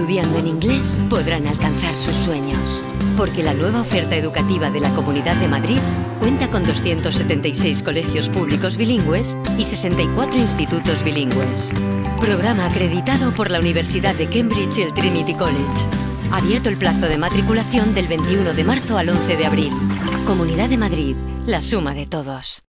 estudiando en inglés podrán alcanzar sus sueños. Porque la nueva oferta educativa de la Comunidad de Madrid cuenta con 276 colegios públicos bilingües y 64 institutos bilingües. Programa acreditado por la Universidad de Cambridge y el Trinity College. Abierto el plazo de matriculación del 21 de marzo al 11 de abril. Comunidad de Madrid, la suma de todos.